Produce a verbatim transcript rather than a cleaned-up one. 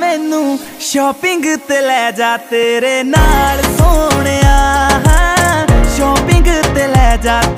मैनू शॉपिंग ते लै जा तेरे नाल सोहणिया, शॉपिंग ते लै जा।